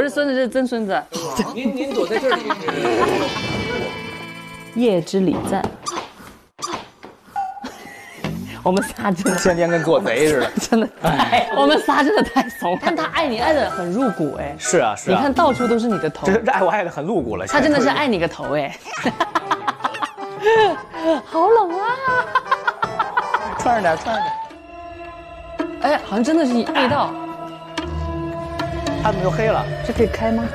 不是孙子，是曾孙子。 您躲在这里。 夜之礼赞。我们仨真的天天跟做贼似的， 真的，哎，我们仨真的太怂了。但他爱你爱的很入骨哎。 是啊是啊， 你看到处都是你的头， 这爱我爱的很露骨了。 他真的是爱你个头哎。好冷啊！ 穿着点，穿着点。 哎，好像真的是味道。 它怎么又黑了？ 这可以开吗？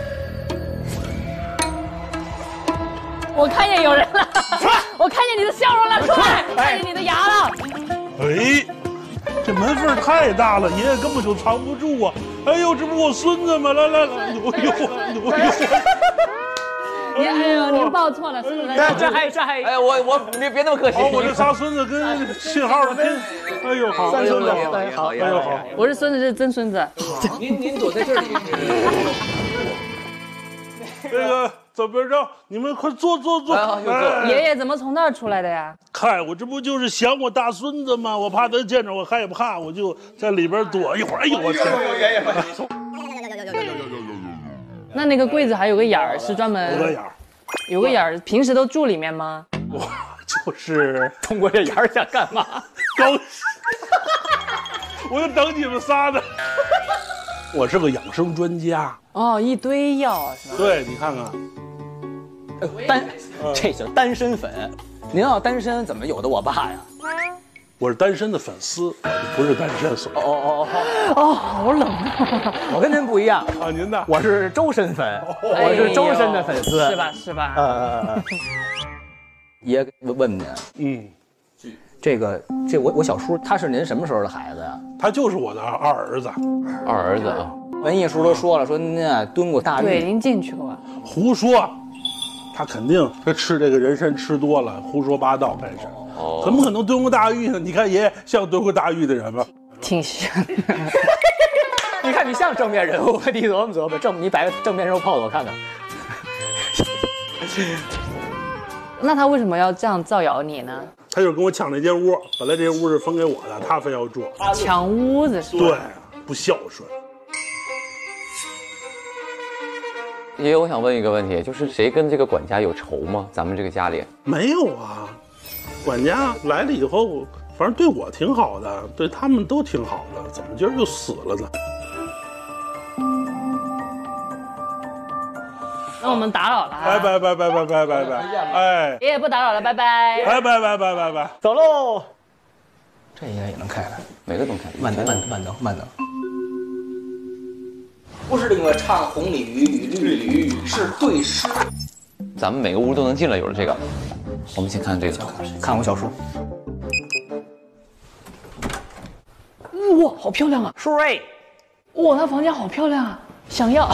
我看见有人了，我看见你的笑容了，出来！看见你的牙了。 哎，这门缝太大了，爷爷根本就藏不住啊！哎呦，这不我孙子吗？来来来，哎呦哎呦，您报错了，孙子来。 这还。 哎，我别那么客气。 好，我这仨孙子跟信号跟，哎呦好， 三孙子， 好，哎呦好。 我是孙子，是曾孙子。 您躲在这里。 这个怎么着？你们快坐。 爷爷怎么从那儿出来的呀？ 看我这不就是想我大孙子吗？我怕他见着我害怕，我就在里边躲一会儿。哎呦我天！ 那个柜子还有个眼儿，是专门有个眼儿，平时都住里面吗？ 我就是通过这眼儿想干嘛？ 我就等你们仨呢。我是个养生专家。 哦，一堆药是吧？ 对，你看看。 这叫单身粉。您要单身，怎么有的我爸呀？ 我是单身的粉丝，不是单身粉。 哦，好冷啊！ 我跟您不一样啊，您呢？ 我是周深粉，我是周深的粉丝， 是吧？ 爷问您，我小叔他是您什么时候的孩子呀？ 他就是我的二儿子。 二儿子啊， 文艺叔都说了，说您啊蹲过大狱。 对，您进去过。 胡说，他肯定他吃这个人参吃多了，胡说八道干啥？怎么可能蹲过大狱呢？你看爷爷像蹲过大狱的人吗？ 挺像。 你看你像正面人物，你琢磨琢磨，你摆个正面人物 pose 我看看。 那他为什么要这样造谣你呢？ 他就是跟我抢那间屋，本来这间屋是分给我的，他非要住。 抢屋子是吧？ 对，不孝顺。 爷爷，我想问一个问题，就是谁跟这个管家有仇吗？咱们这个家里没有啊，管家来了以后，反正对我挺好的，对他们都挺好的，怎么今儿就死了呢？ 那我们打扰了啊！ 拜，哎， 爷爷不打扰了，拜拜。 拜， 走喽。这应该也能开开， 每个都开， 慢等。 不是那个唱红鲤鱼与绿鲤鱼是对诗。 咱们每个屋都能进了，有了这个。我们先看这个， 看我小叔。 哇，好漂亮啊！ 叔哎， 哇，他房间好漂亮啊，想要。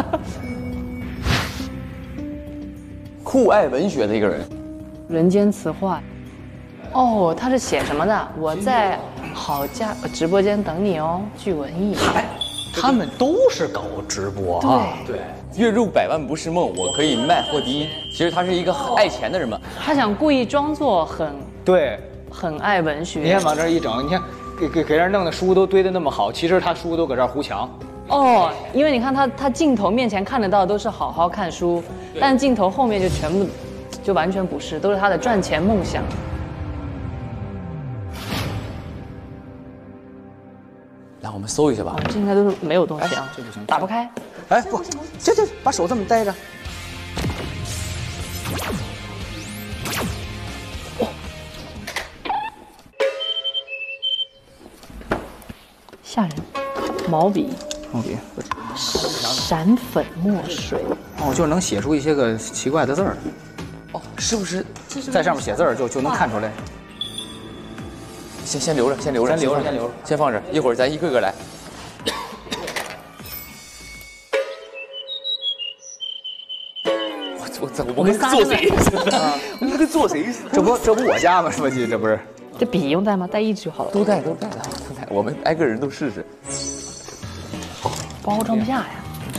酷爱文学的一个人， 人间词话。哦，他是写什么的？我在好家直播间等你哦，巨文艺。 他们都是搞直播啊。 对， 月入100万不是梦，我可以卖货第一。其实他是一个很爱钱的人嘛。 他想故意装作很爱文学。 你看往这一整，你看给人弄的书都堆得那么好，其实他书都搁这儿糊墙。 哦，因为你看他镜头面前看得到都是好好看书，但镜头后面就全部就完全不是，都是他的赚钱梦想。 来，我们搜一下吧。 这应该都是没有东西啊， 这不行， 打不开。 哎不，这把手这么待着。 吓人，毛笔， 闪闪粉墨水。 哦，就能写出一些个奇怪的字儿。 哦，是不是在上面写字儿就能看出来？ 先留着，先放着，一会儿咱一个个来。我跟做贼似的，我们跟做贼似的。 这不我家吗？是吧？这不是？ 这笔用带吗？带一支就好了。 都带，我们挨个人都试试。 包装不下呀。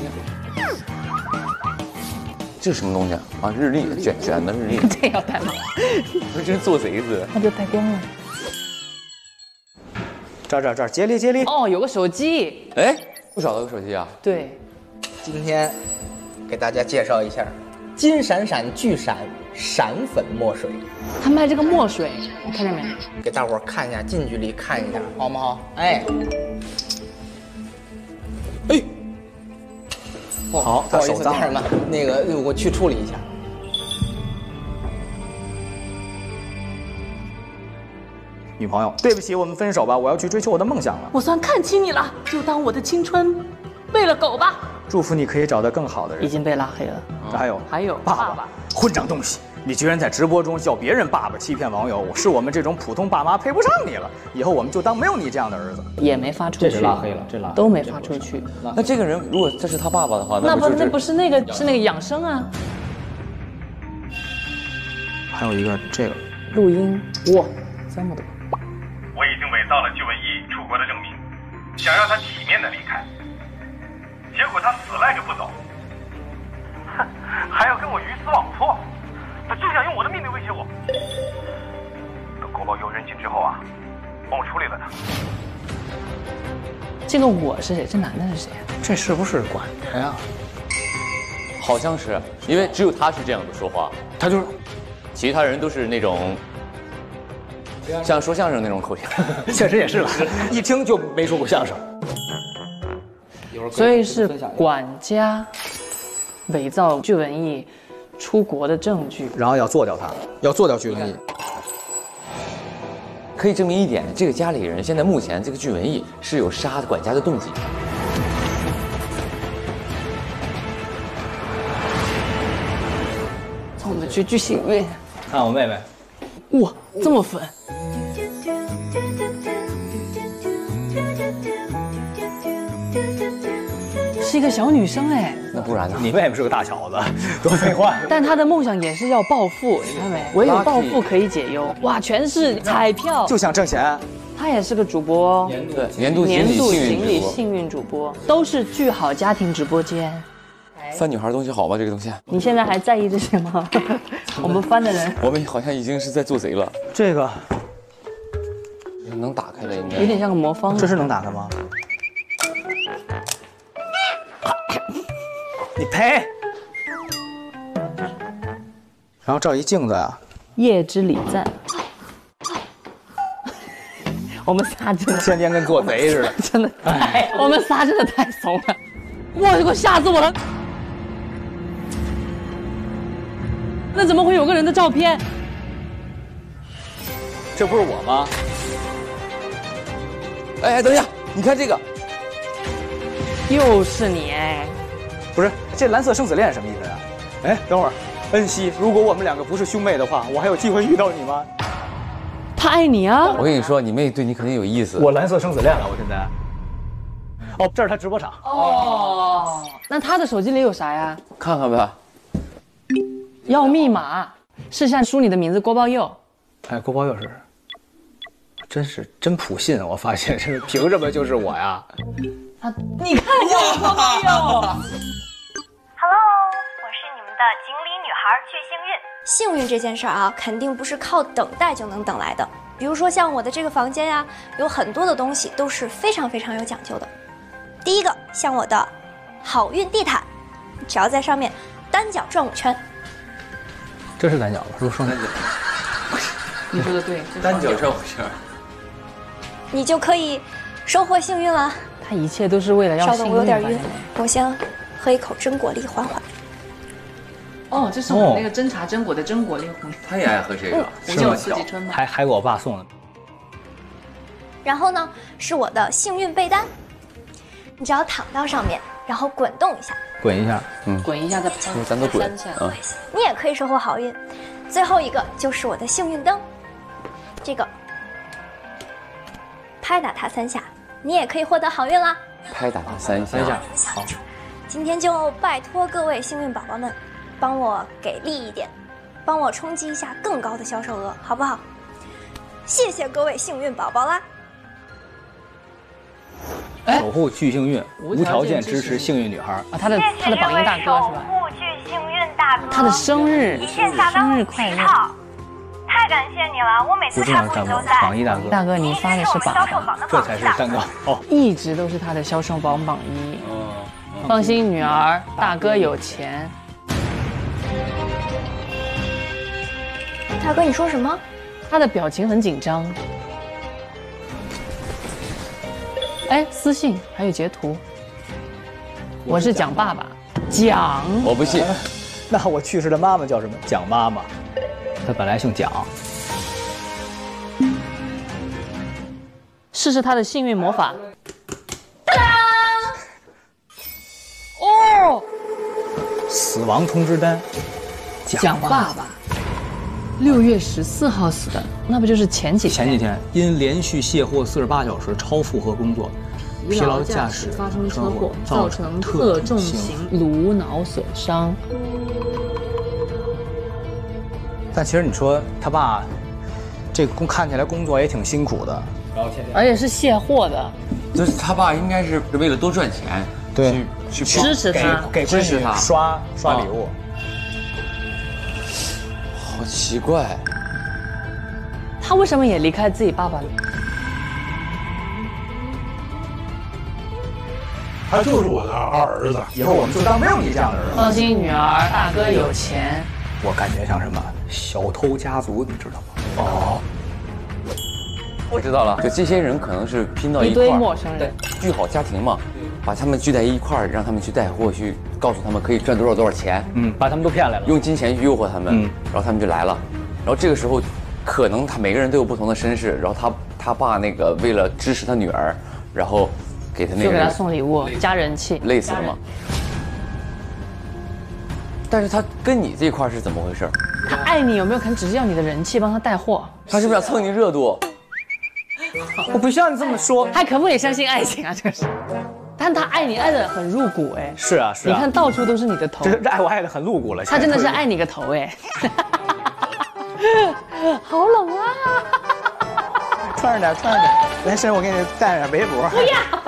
这是什么东西啊？日历，卷的日历。 这要带吗？ 我真做贼似的。 那就带光了。 这儿，接力。 哦，有个手机。 哎，不少的有手机啊。 对。 今天给大家介绍一下金闪闪聚闪闪粉墨水， 他卖这个墨水，你看见没？ 给大伙儿看一下，近距离看一下，好不好？哎，哎， 好， 不好意思，家人们，那个我去处理一下。 女朋友，对不起，我们分手吧，我要去追求我的梦想了。 我算看清你了，就当我的青春喂了狗吧。 祝福你可以找到更好的人。 已经被拉黑了。 还有爸爸，混账东西！你居然在直播中叫别人爸爸，欺骗网友，是我们这种普通爸妈配不上你了。以后我们就当没有你这样的儿子。 也没发出去， 这是拉黑了，这拉黑了都没发出去。 那这个人如果这是他爸爸的话， 那不是那个是那个养生啊， 还有一个这个录音哇，这么多。 我已经伪造了具文义出国的证明，想让他体面的离开，结果他死赖着不走，哼，还要跟我鱼死网破，他就想用我的命令威胁我。等国宝有人情之后啊，帮我处理了他。 这个我是谁？这男的是谁？ 这是不是管家呀？ 好像是，因为只有他是这样的说话， 他就是， 其他人都是那种像说相声那种口音。 确实也是了，一听就没说过相声。 所以是管家伪造具文义出国的证据， 然后要做掉他，要做掉具文义。 可以证明一点，这个家里人现在目前这个具文义是有杀管家的动机。 我们去幸运。 看我妹妹， 哇，这么粉。是一个小女生哎， 那不然呢？ 你妹妹是个大小子，多废话。 但她的梦想也是要暴富，你看没？唯有暴富可以解忧。哇，全是彩票， 就想挣钱。 她也是个主播， 对，年度锦鲤幸运主播，都是聚好家庭直播间。 翻女孩东西好吗？这个东西， 你现在还在意这些吗？我们翻的人， 我们好像已经是在做贼了。 这个能打开了，应该有点像个魔方。 这是能打开吗？你赔。然后这一镜子呀， 夜之礼赞。我们仨真的天天跟做贼似的， 真的，我们仨真的太怂了。哇，给我吓死我了！那怎么会有个人的照片？ 这不是我吗？ 哎，等一下，你看这个， 又是你哎！ 不是，这蓝色生死恋什么意思呀？哎，等会儿，恩熙，如果我们两个不是兄妹的话，我还有机会遇到你吗？ 他爱你啊！ 我跟你说，你妹对你肯定有意思。 我蓝色生死恋了，我现在。哦，这是他直播场。 哦，那他的手机里有啥呀？ 看看呗。 要密码，是像输你的名字郭宝佑。 哎，郭宝佑是真普信，我发现这凭什么就是我呀？ 你看呀，郭宝佑。 Hello， 我是你们的锦鲤女孩聚幸运。幸运这件事儿啊，肯定不是靠等待就能等来的。比如说像我的这个房间呀，有很多的东西都是非常非常有讲究的。第一个，像我的好运地毯，只要在上面单脚转5圈。 这是单脚吧？是不是双单脚？ 你说的对， 单脚转5圈， 你就可以收获幸运了。 他一切都是为了要幸运。 稍等，我有点晕，我先喝一口榛果粒缓缓。 哦，这是我那个侦查榛果的榛果粒红。 他也爱喝这个， 是有四季春吗？ 还给我爸送的。 然后呢，是我的幸运被单，你只要躺到上面，然后滚动一下， 滚一下， 滚一下再拍咱都滚 3下。 你也可以收获好运。最后一个就是我的幸运灯，这个拍打它3下，你也可以获得好运啦。 拍打它3下， 好。 今天就拜托各位幸运宝宝们，帮我给力一点，帮我冲击一下更高的销售额，好不好？谢谢各位幸运宝宝啦！ 守护聚幸运，无条件支持幸运女孩。 啊，他的榜一大哥是吧？ 守护聚幸运大哥， 他的生日快乐！ 太感谢你了，我每次看你都在。 榜一大哥， 大哥，你发的是榜， 这才是蛋糕。哦， 一直都是他的销售榜1。 放心，女儿，大哥有钱。 大哥，你说什么？ 他的表情很紧张。哎，私信还有截图。我是蒋爸爸，蒋。 我不信。 那我去世的妈妈叫什么？蒋妈妈。她本来姓蒋。 试试他的幸运魔法。哦， 死亡通知单。 蒋爸爸。6月14号死的，那不就是前几天？ 前几天因连续卸货48小时超负荷工作，疲劳驾驶发生车祸，造成特重型颅脑损伤。 但其实你说他爸，这个看起来工作也挺辛苦的， 而且是卸货的。 就是他爸应该是为了多赚钱， 对， 去支持他， 给支持他刷礼物。 好奇怪， 他为什么也离开自己爸爸呢？ 他就是我的二儿子， 以后我们就当没有你这样的人了。 放心，女儿，大哥有钱。 我感觉像什么小偷家族，你知道吗？ 哦，我知道了，就这些人可能是拼到一块儿， 一堆陌生人， 聚好家庭嘛，把他们聚在一块儿，让他们去带货，去告诉他们可以赚多少钱， 把他们都骗来了， 用金钱去诱惑他们，然后他们就来了，然后这个时候，可能他每个人都有不同的身世，然后他爸那个为了支持他女儿，然后给他那个就给他送礼物，加人气， 累死了嘛。但是他跟你这块是怎么回事？ 他爱你有没有可能只是要你的人气，帮他带货？ 他是不是要蹭你热度？ 我不需要你这么说， 还可不可以相信爱情啊？这个是，但他爱你爱得很入骨哎。 是啊， 你看到处都是你的头， 这爱我爱得很露骨了。 他真的是爱你个头哎。好冷啊！ 穿着点，来，身我给你带上点围脖。 不要。